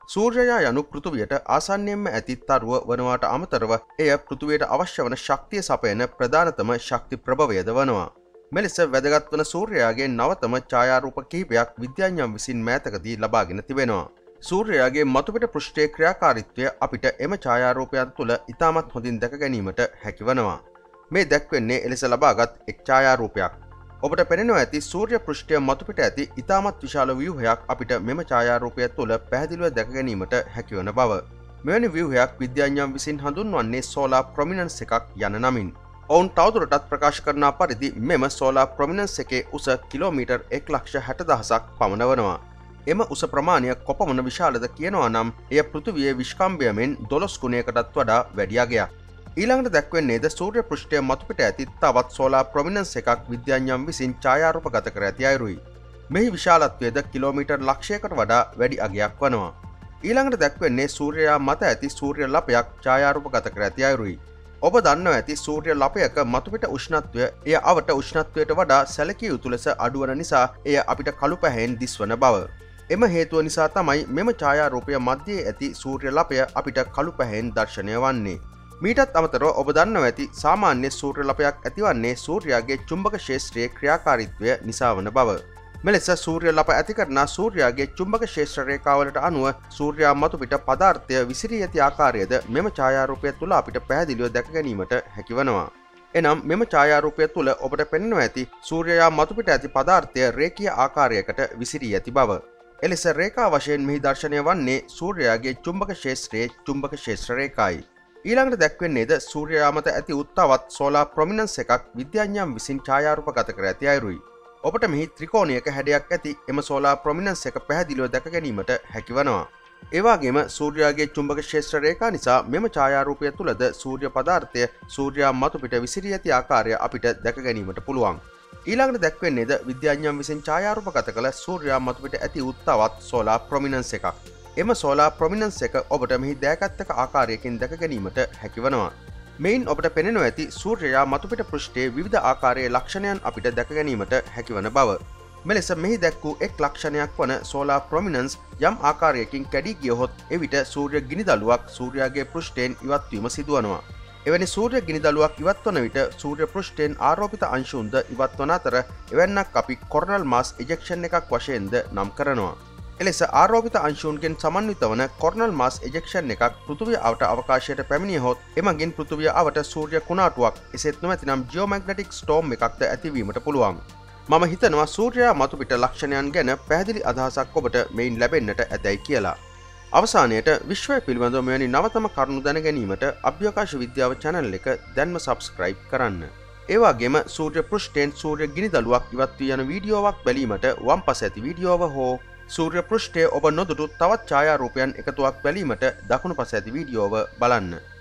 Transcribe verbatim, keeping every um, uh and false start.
සූර්යයා යනු පෘථුවියට ආසන්නයෙන්ම ඇති තරුව වනවාට අමතරව එය පෘථුවියට අවශ්‍ය වන ශක්තිය සපයන ප්‍රධානතම ශක්ති ප්‍රභවයද වනවා. මෙලෙස වැදගත් වන සූර්යයාගේ නවතම ඡායාරූප කිහිපයක් විද්‍යාඥයන් විසින් මෑතකදී ලබාගෙන තිබෙනවා. සූර්යයාගේ මතුපිට පෘෂ්ඨයේ ක්‍රියාකාරීත්වය අපිට එම ඡායාරූපයන් තුළ ඉතාමත් හොඳින් දැක ගැනීමට හැකි වනවා. මේ දැක්වෙන්නේ එලෙස ලබාගත් එක් ඡායාරූපයක්. ඔබට පෙනෙනවා ඇති සූර්ය පෘෂ්ඨය මතුපිට ඇති ඉතාමත් විශාල ව්‍යුහයක් අපිට මෙම ඡායාරූපය තුළ පැහැදිලිව දැක ගැනීමට හැකිවන බව. මෙවැනි ව්‍යුහයක් විද්‍යාඥයන් විසින් හඳුන්වන්නේ සෝලාර් ප්‍රොමිනන්ස් එකක් යන නමින්. ඔවුන් තවදුරටත් ප්‍රකාශ කරන පරිදි මෙම සෝලාර් ප්‍රොමිනන්ස් එකේ උස කිලෝමීටර් එක ලක්ෂ හැට දහසක් පමණ වනවා. එම උස ප්‍රමාණය කොපමණ විශාලද කියනවා නම් එය පෘථිවියේ විශ්කම්භය මෙන් දොළොස් ගුණයකටත් වඩා වැඩි අගයක්. ඊළඟට දැක්වෙන්නේද සූර්ය පෘෂ්ඨය මතුපිට ඇති තවත් සෝලාර් ප්‍රොමිනන්ස් එකක් විද්‍යාඥයන් විසින් ඡායාරූපගත කර ඇති අයුරුයි. මෙහි විශාලත්වයද කිලෝමීටර් ලක්ෂයකට වඩා වැඩි අගයක් වනවා. ඊළඟට දැක්වෙන්නේ සූර්යයා මත ඇති සූර්ය ලපයක් ඡායාරූපගත කර ඇති අයුරුයි. ඔබ දන්නවා ඇති සූර්ය ලපයක මතුපිට උෂ්ණත්වය එය අවට උෂ්ණත්වයට වඩා සැලකිය යුතු ලෙස අඩුවන නිසා එය අපිට කළු පැහැයෙන් දිස්වන බව. එම හේතුව නිසා තමයි මෙම ඡායාරූපය මැදයේ ඇති සූර්ය ලපය අපිට කළු පැහැයෙන් දැర్శණය වන්නේ. මීටත් අමතරව ඔබ දන්නවා ඇති සාමාන්‍ය සූර්ය ලපයක් ඇතිවන්නේ සූර්යාගේ චුම්බක ක්ෂේත්‍රයේ ක්‍රියාකාරීත්වය නිසා වන බව. මෙලෙස සූර්ය ලප ඇති කරන සූර්යාගේ චුම්බක ක්ෂේත්‍ර රේඛාවලට අනුව සූර්යා මතුපිට පදාර්ථය විසිරී ඇති ආකාරයද මෙම ඡායාරූපය තුළ අපිට පැහැදිලිව දැක ගැනීමට හැකි වනවා. එනම් මෙම ඡායාරූපය තුළ ඔබට පෙනෙනවා ඇති සූර්යයා මතුපිට ඇති පදාර්ථය රේඛීය ආකාරයකට විසිරී ඇති බව. එලෙස රේඛා වශයෙන් මෙහි දැర్శණය වන්නේ සූර්යාගේ චුම්බක ක්ෂේත්‍රයේ චුම්බක ක්ෂේත්‍ර රේඛායි. ඊළඟට දැක්වෙන්නේද සූර්යයා මත ඇති උත්තවත් සෝලාර් ප්‍රොමිනන්ස් එකක් විද්‍යාඥයන් විසින් ඡායාරූපගත කර ඇති අයුරුයි. ඔබට මෙහි ත්‍රිකෝණයක හැඩයක් ඇති එම සෝලාර් ප්‍රොමිනන්ස් එක පැහැදිලිව දැක ගැනීමට හැකි වනවා. ඒ වගේම සූර්යාගේ චුම්බක ක්ෂේත්‍ර රේඛා නිසා මෙම ඡායාරූපය තුළද සූර්ය පදාර්ථය සූර්යා මතුපිට විසිරී ඇති ආකාරය අපිට දැක ගැනීමට පුළුවන්. ඊළඟට දැක්වෙන්නේද විද්‍යාඥයන් විසින් ඡායාරූපගත කළ සූර්යා මතුපිට ඇති උත්තවත් සෝලාර් ප්‍රොමිනන්ස් එකක්. එම සෝලාර් ප්‍රොමිනන්ස් එක ඔබට මෙහි දෑගත්තක ආකාරයකින් දැක ගැනීමට හැකි වනවා. මෙයින් ඔබට පෙනෙනවා ඇති සූර්යයා මතුපිට පෘෂ්ඨයේ විවිධ ආකාරයේ ලක්ෂණයන් අපිට දැක ගැනීමට හැකිවන බව. මෙලෙස මෙහි දැක් වූ එක් ලක්ෂණයක් වන සෝලාර් ප්‍රොමිනන්ස් යම් ආකාරයකින් කැඩී ගියහොත් එවිට සූර්ය ගිනිදළුවක් සූර්යාගේ පෘෂ්ඨයෙන් ඉවත්වීම සිදුවනවා. එවැනි සූර්ය ගිනිදළුවක් ඉවත්වන විට සූර්ය පෘෂ්ඨයෙන් ආරෝපිත අංශුන්ද ඉවත්වන අතර එවැන්නක් අපි කොරනල් මාස් එජෙක්ෂන් එකක් වශයෙන්ද නම් කරනවා. එලෙස ආරෝපිත අංශුන්ගෙන් සමන්විත වන කොරනල් මාස් එජෙක්ෂන් එකක් පෘථිවිය අවට අවකාශයට පැමිණියහොත් එමගින් පෘථිවිය අවට සූර්ය කුණාටුවක් එසේත් නොමැතිනම් ජියෝමැග්නටික් ස්ටෝම් එකක්ද ඇතිවීමට පුළුවන්. මම හිතනවා සූර්යයා මතුපිට ලක්ෂණයන් ගැන පැහැදිලි අදහසක් ඔබට මෙයින් ලැබෙන්නට ඇතැයි කියලා. අවසානයට විශ්වය පිළිබඳව මෙවැනි නවතම කරුණු දැන ගැනීමට අභ්‍යවකාශ විද්‍යාව channel එක දැන්ම subscribe කරන්න. ඒ වගේම සූර්ය පෘෂ්ඨයෙන් සූර්ය ගිනිදළුවක් ඉවත් වී යන වීඩියෝවක් බැලීමට වම් පස ඇති වීඩියෝව හෝ සූර්ය පෘෂ්ඨයේ ඔබ නොදුටු තවත් ඡායාරූපයන් එකතුවක් බැලීමට දකුණු පස ඇති වීඩියෝව බලන්න.